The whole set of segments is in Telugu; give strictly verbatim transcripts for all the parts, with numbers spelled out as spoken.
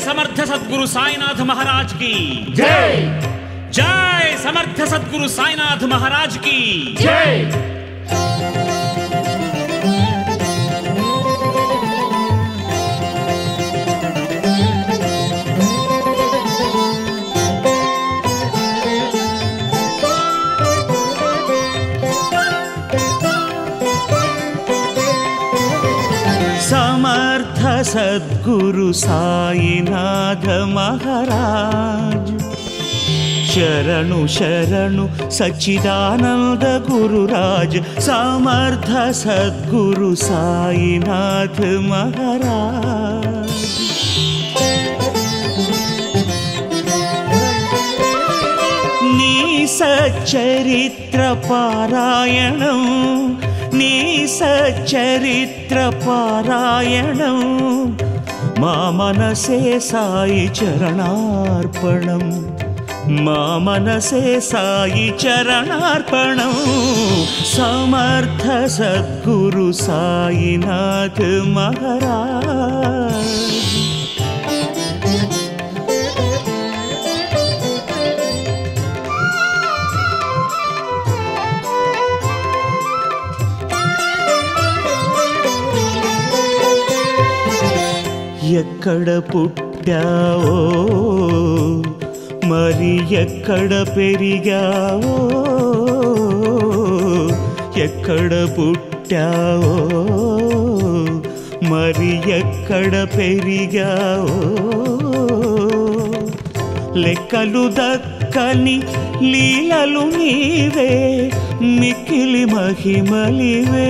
समर्थ सद्गुरु साईनाथ महाराज की जय। जय समर्थ सद्गुरु साईनाथ महाराज की जय। समर्थ सद्गुरु साईनाथ महाराज शरणु शरणु सच्चिदानंद गुरुराज समर्थ सद्गुरु साईनाथ महाराज नी सच्चरित्र पारायणं నీ సచ్చరిత్ర పారాయణం మా మనసే సాయి చరణార్పణం మా మనసే సాయి చరణార్పణం సమర్థ సద్గురు సాయినాథ్ మహారాజ్ ఎక్కడ పుట్టావో మరి ఎక్కడ పెరిగావో ఎక్కడ పుట్టావో మరి ఎక్కడ పెరిగావో లెక్కలు దక్కని లీలలు నీవే మిక్కిలి మహిమలివే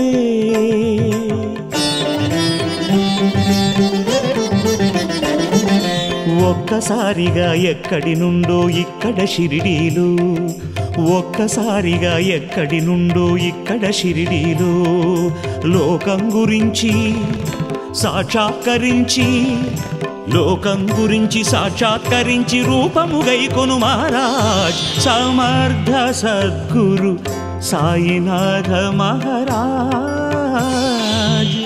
ఒక్కసారిగా ఎక్కడి నుండో ఇక్కడ షిరిడీలు ఒక్కసారిగా ఎక్కడి నుండో ఇక్కడ షిరిడీలు లోకం గురించి సాక్షాత్కరించి లోకం గురించి సాక్షాత్కరించి రూపము గైకొను మహారాజ్ సమర్థ సద్గురు సాయినాథ మహారాజ్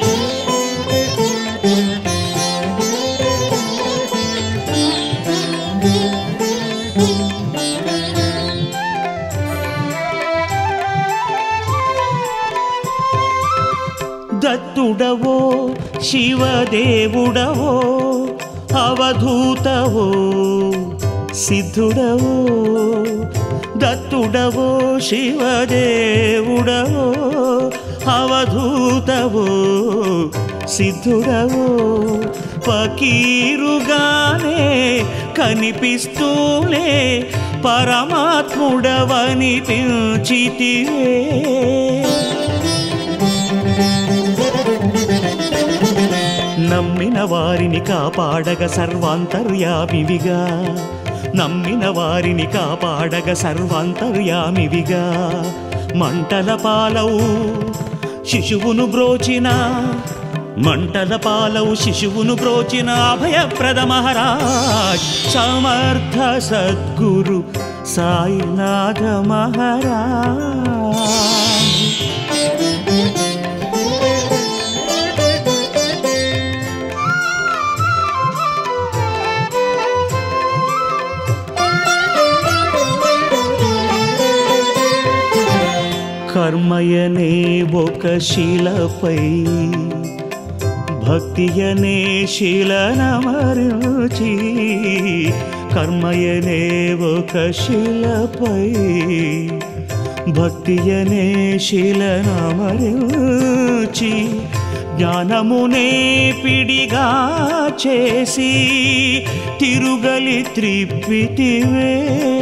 దత్తుడవో శివదేవుడవో అవధూతవో సిద్ధుడవో దత్తుడవో శివదేవుడవో అవధూతవో సిద్ధుడవో ఫకీరుగానే కనిపిస్తూనే పరమాత్ముడవనిపించితివే నమ్మిన వారిని కాపాడగ సర్వాంతర్యామివిగా నమ్మిన వారిని కాపాడగ సర్వాంతర్యామివిగా మంటల పాలవు శిశువును బ్రోచిన మంటల పాలవు శిశువును బ్రోచిన అభయప్రద మహారాజ్ సమర్థ సద్గురు సాయినాథ మహారాజ్ కర్మయనే ఒక శిలపై భక్తియనే శిలనమరుచి కర్మయనే ఒక శిలపై భక్తియనే శిలనమరుచి జ్ఞానమునే పిడిగా చేసి తిరుగలి త్రిప్పితివే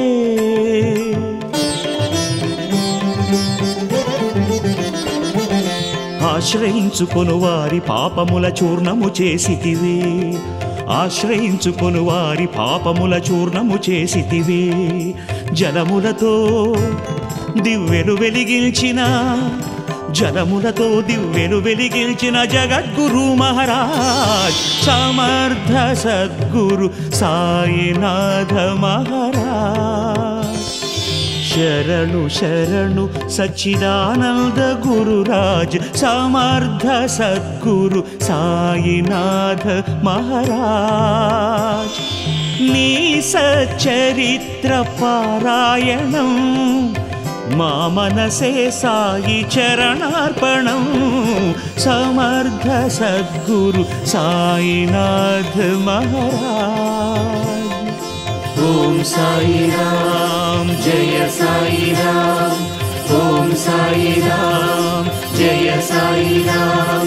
ఆశ్రయించుకొను వారి పాపముల చూర్ణము చేసితివే ఆశ్రయించుకొను వారి పాపముల చూర్ణము చేసితివే జలములతో దివ్వెలు వెలిగించిన జలములతో దివ్వెలు వెలిగించిన జగద్గురు మహారాజ్ సమర్థ సద్గురు సాయినాథ మహారాజ్ శరణు శరణు సచ్చిదానంద గురురాజ్ సమర్థ సద్గురు సాయినాథ మహారాజ్. నీ సచ్చరిత్ర పారాయణం మా మనసే సాయి చరణార్పణం. సమర్థ సద్గురు సాయినాథ మహారాజ్. ఓం సాయి రామ్ జయ సాయి రామ్. ఓం సాయి రామ్ జయ సాయి రామ్.